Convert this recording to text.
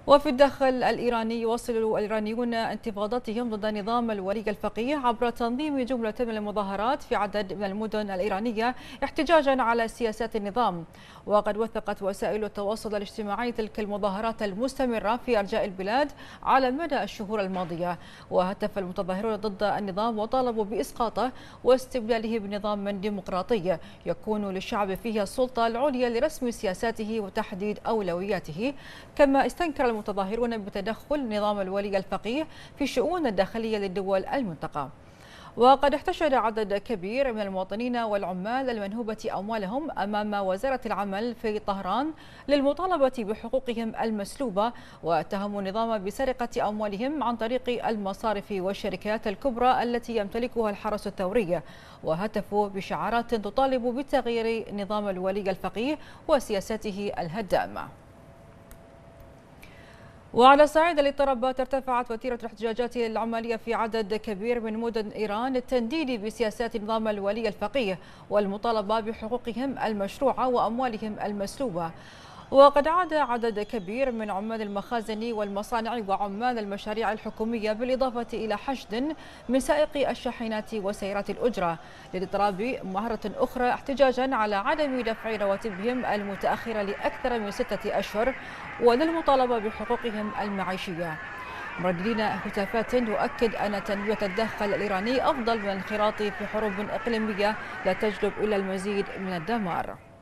وفي الداخل الإيراني يواصل الإيرانيون انتفاضاتهم ضد نظام الولي الفقيه عبر تنظيم جملة من المظاهرات في عدد من المدن الإيرانية احتجاجا على سياسات النظام. وقد وثقت وسائل التواصل الاجتماعي تلك المظاهرات المستمرة في أرجاء البلاد على مدى الشهور الماضية. وهتف المتظاهرون ضد النظام وطالبوا بإسقاطه واستبداله بنظام ديمقراطي يكون للشعب فيه السلطة العليا لرسم سياساته وتحديد أولوياته. كما استنكر المتظاهرون بتدخل نظام الولي الفقيه في الشؤون الداخلية للدول المنطقة. وقد احتشد عدد كبير من المواطنين والعمال المنهوبة أموالهم أمام وزارة العمل في طهران للمطالبة بحقوقهم المسلوبة، واتهموا النظام بسرقة أموالهم عن طريق المصارف والشركات الكبرى التي يمتلكها الحرس الثوري، وهتفوا بشعارات تطالب بتغيير نظام الولي الفقيه وسياسته الهدامة. وعلى صعيد الاضطرابات ارتفعت وتيرة الاحتجاجات العمالية في عدد كبير من مدن إيران التنديد بسياسات نظام الولي الفقيه والمطالبة بحقوقهم المشروعة وأموالهم المسلوبة. وقد عاد عدد كبير من عمال المخازن والمصانع وعمال المشاريع الحكومية بالإضافة إلى حشد من سائقي الشاحنات وسيارات الأجرة للاضطراب مرة أخرى احتجاجا على عدم دفع رواتبهم المتأخرة لأكثر من 6 أشهر وللمطالبة بحقوقهم المعيشية، مرددين هتافات تؤكد أن تنمية الداخل الإيراني أفضل من الانخراط في حروب إقليمية لا تجلب إلى المزيد من الدمار.